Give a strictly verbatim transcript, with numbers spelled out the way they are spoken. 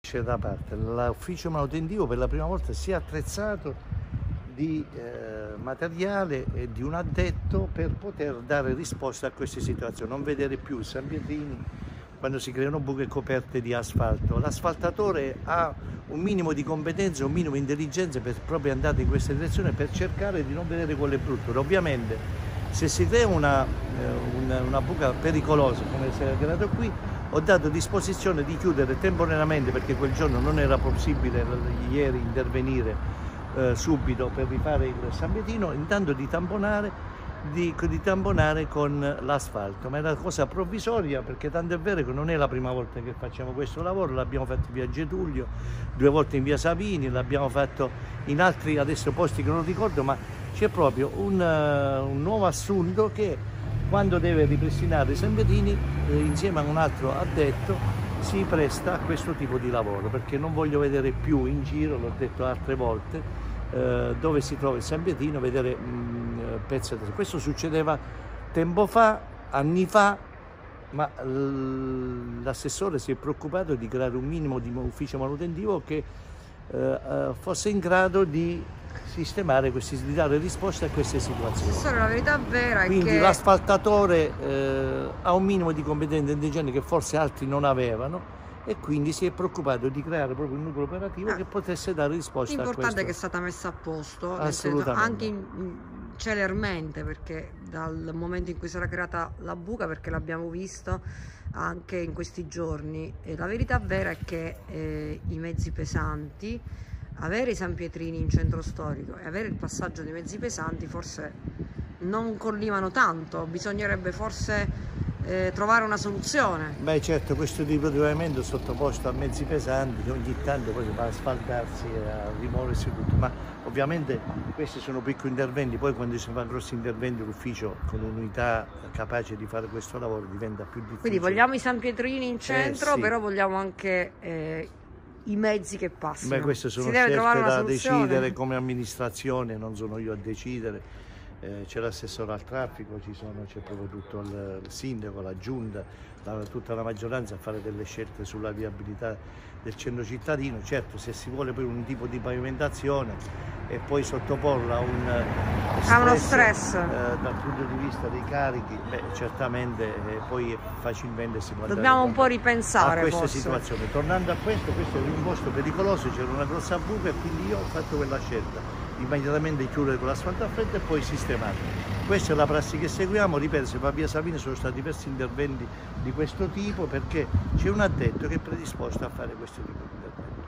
c'è da parte. L'ufficio manutentivo per la prima volta si è attrezzato di eh, materiale e di un addetto per poter dare risposta a queste situazioni, non vedere più San Pietrini quando si creano buche coperte di asfalto. L'asfaltatore ha un minimo di competenza, un minimo di intelligenza per proprio andare in questa direzione, per cercare di non vedere quelle brutture. Ovviamente se si crea una, una, una buca pericolosa come si è creato qui, ho dato disposizione di chiudere temporaneamente, perché quel giorno non era possibile ieri intervenire eh, subito per rifare il San Pietino, intanto di tamponare Di, di tamponare con l'asfalto, ma è una cosa provvisoria, perché tanto è vero che non è la prima volta che facciamo questo lavoro. L'abbiamo fatto in via Getulio, due volte in via Savini, l'abbiamo fatto in altri adesso posti che non ricordo, ma c'è proprio un, uh, un nuovo assunto che quando deve ripristinare i San Pietrini eh, insieme a un altro addetto si presta a questo tipo di lavoro, perché non voglio vedere più in giro, l'ho detto altre volte, eh, dove si trova il San Pietino, vedere mh, pezzi di... Questo succedeva tempo fa, anni fa, ma l'assessore si è preoccupato di creare un minimo di ufficio manutentivo che eh, fosse in grado di sistemare questi, di dare risposte a queste situazioni. Assessore, la verità vera è Quindi che l'asfaltatore eh, ha un minimo di competenza indigene che forse altri non avevano, e quindi si è preoccupato di creare proprio un nucleo operativo ah, che potesse dare risposta a questo. L'importante è che è stata messa a posto, Assolutamente. Anche in, in, celermente, perché dal momento in cui sarà creata la buca, perché l'abbiamo visto anche in questi giorni, e la verità vera è che eh, i mezzi pesanti, avere i San Pietrini in centro storico e avere il passaggio dei mezzi pesanti forse non collimano tanto, bisognerebbe forse eh, trovare una soluzione. Beh certo, questo tipo di pavimento è sottoposto a mezzi pesanti, ogni tanto poi si va a asfaltarsi e a rimuoversi tutto, ma ovviamente questi sono piccoli interventi. Poi quando si fa grossi interventi l'ufficio con un'unità capace di fare questo lavoro diventa più difficile. Quindi vogliamo i San Pietrini in centro, eh, sì. però vogliamo anche eh, i mezzi che passano. Beh, queste sono scelte da decidere come amministrazione, non sono io a decidere. Eh, c'è l'assessore al traffico, c'è proprio tutto il, il sindaco, la giunta, la, tutta la maggioranza a fare delle scelte sulla viabilità del centro cittadino. Certo, se si vuole poi un tipo di pavimentazione e poi sottoporla a un stress, a uno stress eh, dal punto di vista dei carichi, beh, certamente eh, poi facilmente si può andare dobbiamo un po' ripensare a queste forse. situazioni. Tornando a questo, questo è un posto pericoloso, c'era una grossa buca e quindi io ho fatto quella scelta, immediatamente chiudere con l'asfalto a freddo e poi sistemare. Questa è la prassi che seguiamo. Ripeto, se va via Savini sono stati diversi interventi di questo tipo, perché c'è un addetto che è predisposto a fare questo tipo di intervento.